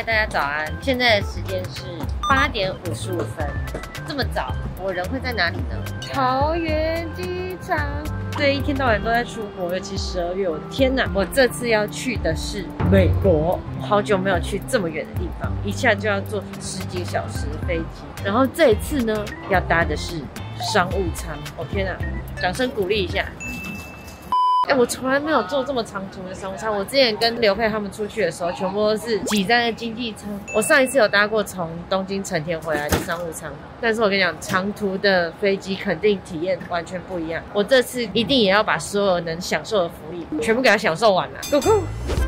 嗨，大家早安！现在的时间是8点55分，这么早，我人会在哪里呢？桃园机场。对，一天到晚都在出国，尤其12月，我的天哪！我这次要去的是美国，好久没有去这么远的地方，一下就要坐10几个小时的飞机。然后这一次呢，要搭的是商务舱。哦天哪！掌声鼓励一下。我从来没有坐这么长途的商务舱。我之前跟刘佩他们出去的时候，全部都是挤在的经济舱。我上一次有搭过从东京成田回来的商务舱，但是我跟你讲，长途的飞机肯定体验完全不一样。我这次一定也要把所有能享受的福利全部给它享受完了。Go go！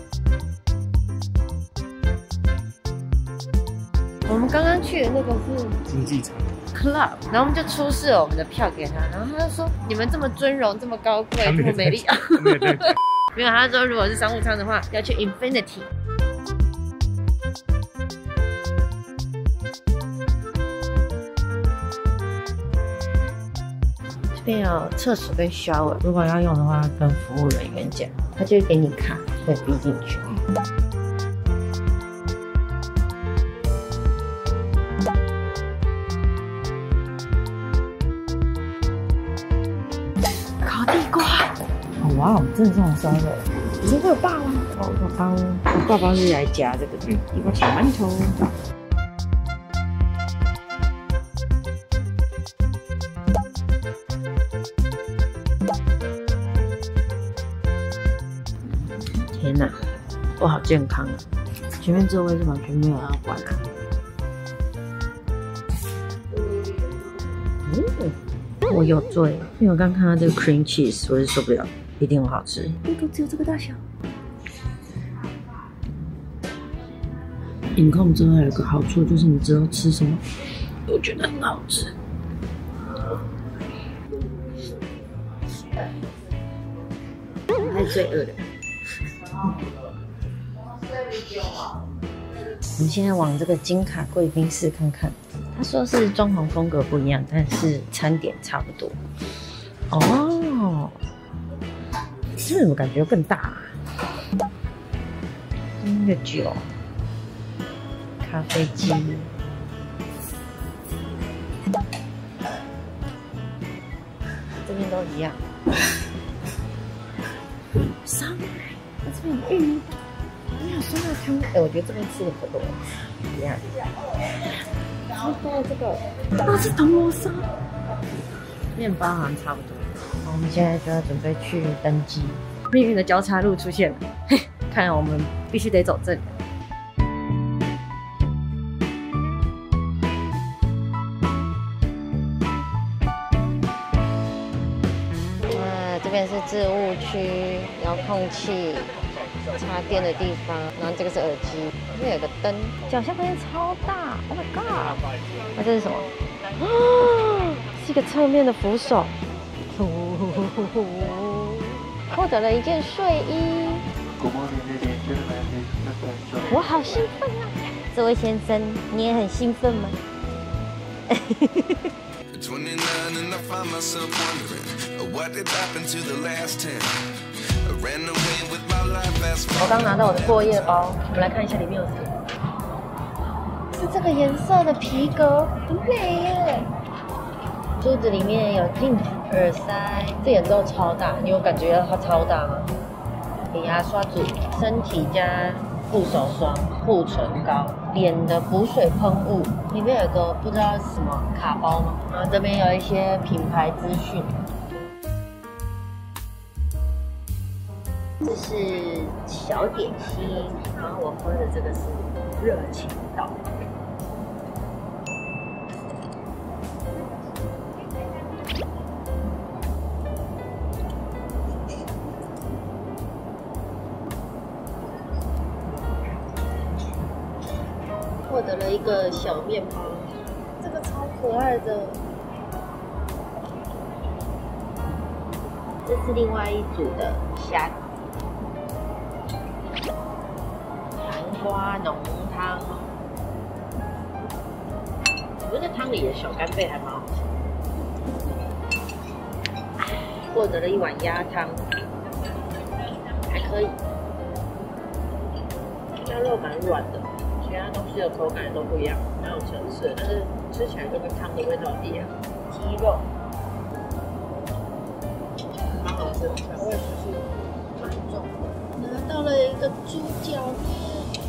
我们刚刚去的那个是经济舱。 Club， 然后我们就出示了我们的票给他，然后他就说：“你们这么尊荣，这么高贵，这么美丽。”没有，他说如果是商务舱的话，要去 Infinity。这边有厕所跟 shower， 如果要用的话，跟服务人员讲，他就会给你卡，可以逼进去。哇，真的这种烧肉，你会有爸吗？我爸爸是来夹这个，一个小馒头。天哪，我好健康啊！前面座位是完全没有要管啊。我有醉，因为我刚看到这个 cream cheese， 我是受不了。一定很好吃，这个只有这个大小。饮控之后还有个好处就是你知道吃什么，我觉得很好吃。我还是最饿的。我们现在往这个金卡贵宾室看看，他说是装潢风格不一样，但是餐点差不多。哦。这种感觉更大、啊。那个酒，咖啡机，这边都一样。酸奶，这边有玉米，没有酸辣汤。我觉得这边吃的可多了。一样。超多这个，是铜锣烧。面包好像差不多。我们现在就要准备去登机，命运的交叉路出现了，嘿，看来我们必须得走这里。这边是置物区，遥控器、插电的地方，然后这个是耳机，这边有个灯，脚下发现超大 ，Oh my god！ 那这是什么？啊，是一个侧面的扶手。获得了一件睡衣，我好兴奋啊！这位先生，你也很兴奋吗？我刚拿到我的过夜包，我们来看一下里面有什么。是这个颜色的皮革，很美耶。珠子里面有 tint 耳塞，这眼罩超大，你有感觉到它超大吗？给牙刷组、身体加护手霜、护唇膏、脸的补水喷雾，里面有个不知道是什么卡包吗？然后这边有一些品牌资讯。这是小点心，然后我喝的这个是热情岛。获得了一个小面包，这个超可爱的。这是另外一组的虾，韩瓜浓汤。我觉得汤里的小干贝还蛮好吃。获得了一碗鸭汤，还可以。鸭肉蛮软的。其他它东西的口感都不一样，蛮有层次的，但是吃起来就跟汤的味道一样。鸡肉，蛮好吃，调味是蛮重的。拿到了一个猪脚面，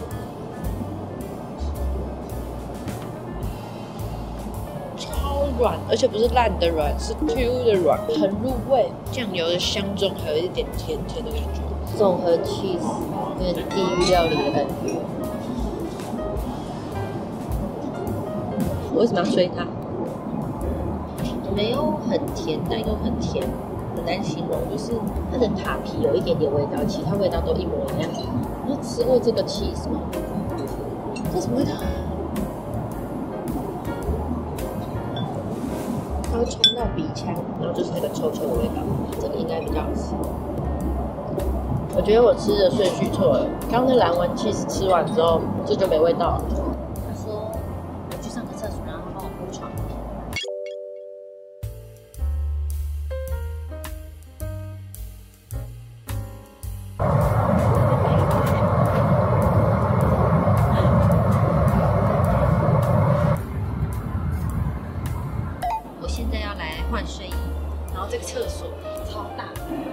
超软，而且不是烂的软，是 Q 的软，很入味。酱油的香中还有一点甜甜的感觉，综合 cheese， 有点地狱料理的感觉。我为什么要吹它？没有很甜，但又很甜，很难形容。就是它的塔皮有一点点味道，其他味道都一模一样。你有吃过这个 cheese 吗？这什么味道？它会冲到鼻腔，然后就是那个臭臭的味道。这个应该比较好吃。我觉得我吃的顺序错了。刚那蓝纹 cheese 吃完之后，这就没味道了。他说我去上个厕所，然后他帮我铺床。我现在要来换睡衣，然后这个厕所超大。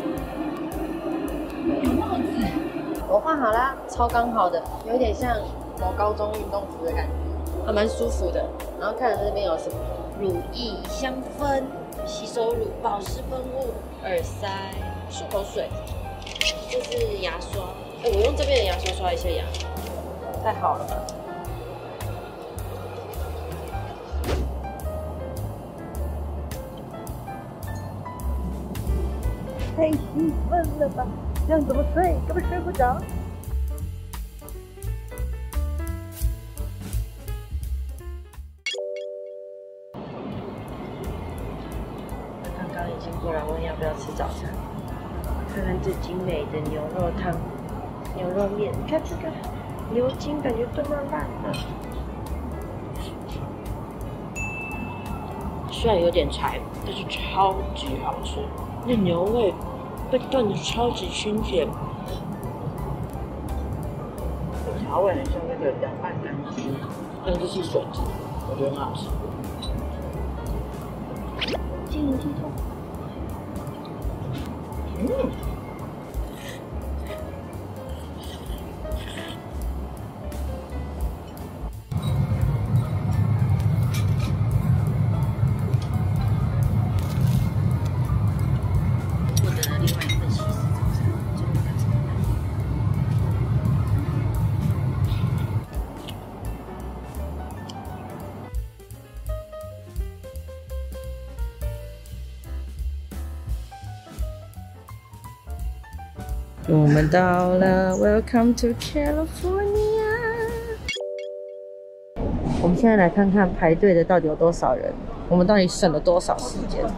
有帽子，我换好啦，超刚好的，有点像某高中运动服的感觉，还蛮舒服的。然后看着这边有什么乳液、香氛、洗手乳、保湿喷雾、耳塞、漱口水，这是牙刷。我用这边的牙刷刷一下牙，太好了吧？太兴奋了吧！这样怎么睡？根本睡不着。刚刚已经过来问要不要吃早餐，看看这精美的牛肉汤、牛肉面，你看这个牛筋感觉炖到烂了，虽然有点柴，但是超级好吃。那牛味被炖的超级清甜，调味很像那个凉拌干鸡，但这是笋子，我觉得很好吃。晶莹剔透，我们到了 ，Welcome to California。我们现在来看看排队的到底有多少人，我们到底省了多少时间。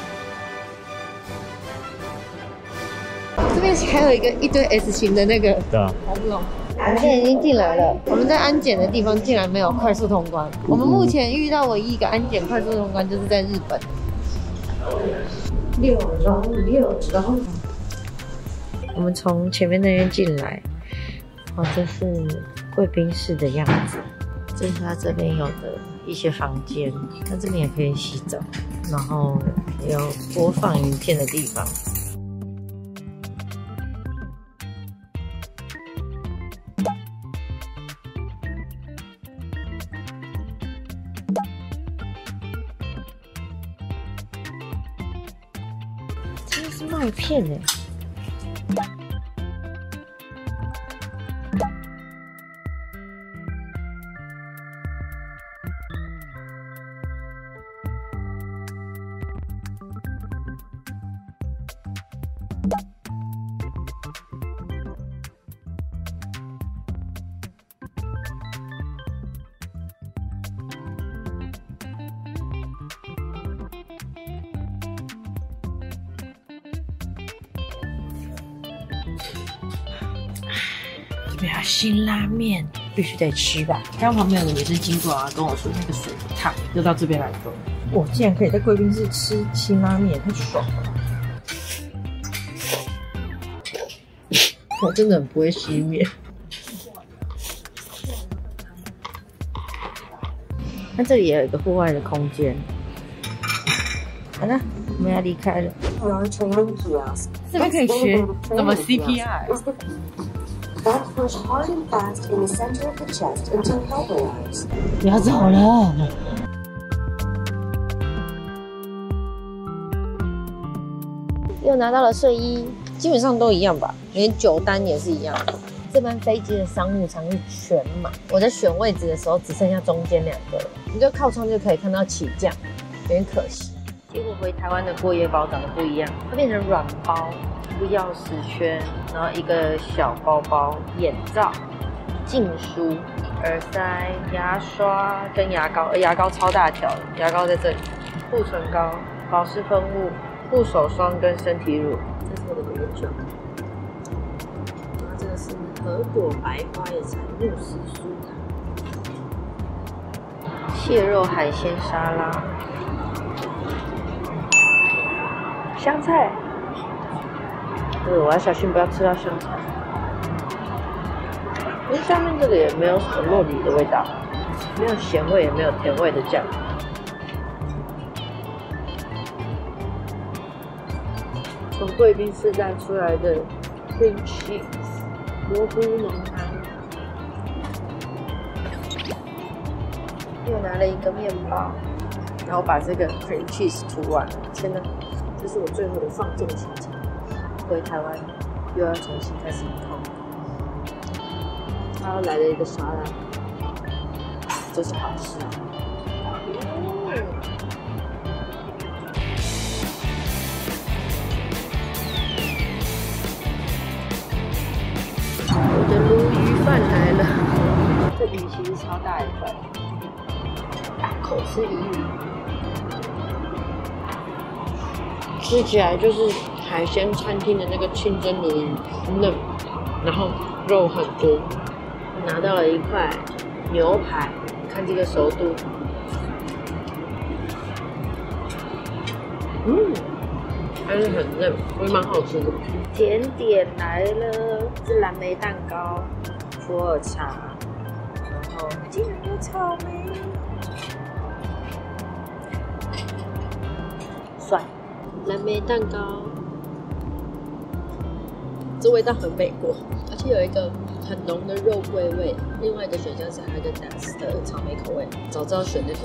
这边还有一堆 S 型的那个， 对啊， 好不懂。我们现在已经进来了，我们在安检的地方竟然没有快速通关。我们目前遇到唯一一个安检快速通关就是在日本。6楼。我们从前面那边进来，哦，这是贵宾室的样子，这是他这边有的一些房间，那这边也可以洗澡，然后也有播放影片的地方。这个是麦片哎。这边有辛拉面，必须得吃吧。刚刚旁边有人也是经过啊，跟我说那个水很烫，就到这边来喝。我竟然可以在贵宾室吃辛拉面，太爽了！我真的很不会吸面。 那这里也有一个户外的空间。好了，我们要离开了。这边可以学怎么 CPR。不要走了。又拿到了睡衣，基本上都一样吧，连酒单也是一样的。这班飞机的商务舱是全满，我在选位置的时候只剩下中间2个了，你就靠窗就可以看到起降，有点可惜。结果回台湾的过夜包长得不一样，它变成软包，一个钥匙圈，然后一个小包包、眼罩、镜梳、耳塞、牙刷跟牙膏，牙膏超大条的，牙膏在这里，护唇膏、保湿喷雾、护手霜跟身体乳。这是我的美酒，然后这个是核果白花野菜慕斯酥糖、蟹肉海鲜沙拉。香菜，对，我要小心不要吃到香菜。因为下面这个也没有什么酪梨的味道，没有咸味也没有甜味的酱。从贵宾室带出来的 cream cheese 蘑菇浓汤，又拿了一个面包，然后把这个 cream cheese 涂完了。天哪！这是我最后的放纵行程，回台湾又要重新开始一套。他又来了一个沙拉，这是好事。我的鲈鱼饭来了，这鱼其实超大一块，大口吃鱼。吃起来就是海鲜餐厅的那个清蒸鲈鱼，嫩，然后肉很多。我拿到了一块牛排，看这个熟度，还是很嫩，会蛮好吃的。甜点来了，是蓝莓蛋糕、普洱茶，然后竟然有草莓，帅。蓝莓蛋糕，这味道很美国，而且有一个很浓的肉桂味。另外一个选项是Häagen-Dazs的草莓口味，早知道选那个。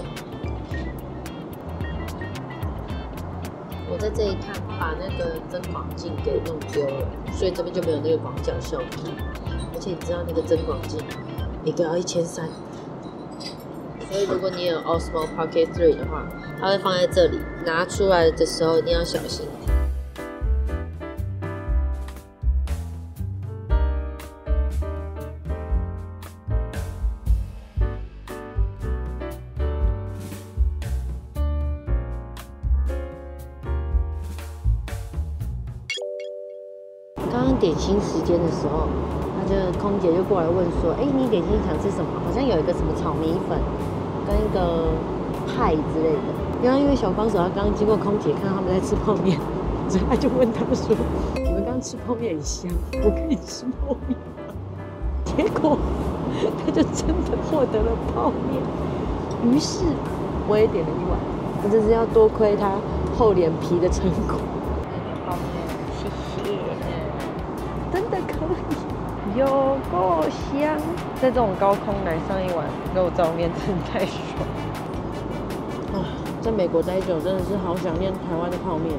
我在这一看把那个增广镜给弄丢了，所以这边就没有那个广角效果。而且你知道那个增广镜一个要1300，所以如果你有 Osmo Pocket 3的话，它会放在这里，拿出来的时候一定要小心。刚刚点心时间的时候，空姐就过来问说：“哎，你点心想吃什么？好像有一个什么炒米粉，跟一个派之类的。”然后因为小帮手他刚刚经过空姐看到他们在吃泡面，所以他就问他说：“你们刚吃泡面很香，我可以吃泡面吗？”结果他就真的获得了泡面。于是我也点了一碗，我真是要多亏他厚脸皮的成果。泡面，谢谢。真的可以，有够香！在这种高空来上一碗肉燥面，真的太爽啊！在美国待久，真的是好想念台湾的泡面。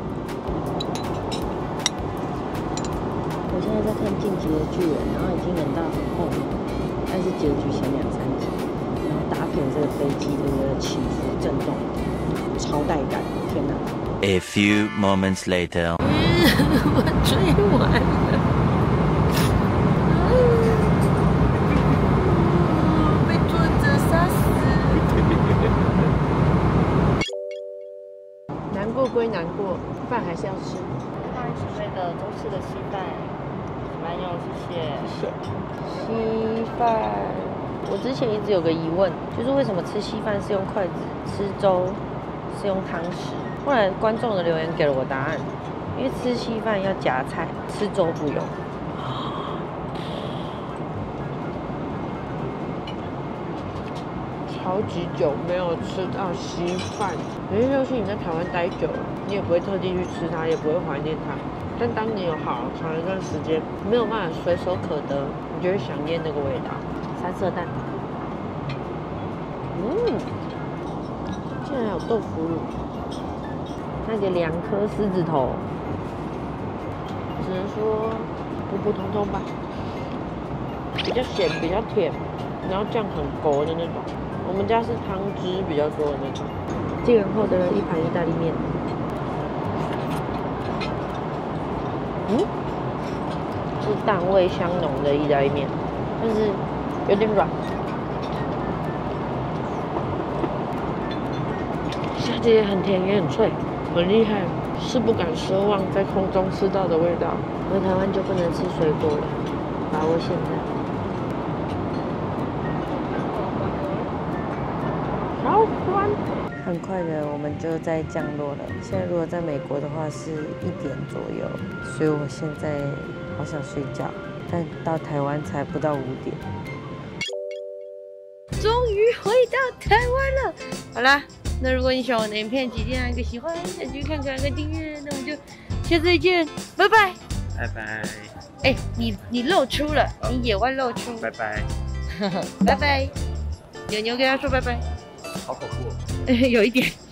我现在在看《进击的巨人》，然后已经忍到很后面，但是结局前2、3集，然后搭配这个飞机的起伏震动，超带感！天哪 ！A few moments later， 我追完了。难过归难过，饭还是要吃。不好意思，那个中式的稀饭，蛮用，谢谢。谢谢。稀饭，我之前一直有个疑问，就是为什么吃稀饭是用筷子，吃粥是用汤匙？后来观众的留言给了我答案，因为吃稀饭要夹菜，吃粥不用。天超级久没有吃到稀饭。有些东西你在台湾待久了，你也不会特地去吃它，也不会怀念它。但当你有好长一段时间没有办法随手可得，你就会想念那个味道。三色蛋，竟然有豆腐乳，那个2颗狮子头，只能说普普通通吧，比较咸，比较甜，然后酱很勾的那种。我们家是汤汁比较多的那种。进然后的一盘意大利面，是蛋味香浓的意大利面，但是有点软。下节也很甜，也很脆，很厉害，是不敢奢望在空中吃到的味道。回台湾就不能吃水果了，把握现在。好酸。很快的，我们就在降落了。现在如果在美国的话是1点左右，所以我现在好想睡觉。但到台湾才不到5点。终于回到台湾了。好啦，那如果你喜欢我的影片，记得按个喜欢，再去看看，按个订阅。那我们就下次再见，拜拜。 拜拜。 哎，你露出了，你野外露出。 拜拜。 拜拜。牛牛跟他说拜拜。 好恐怖。 有一点。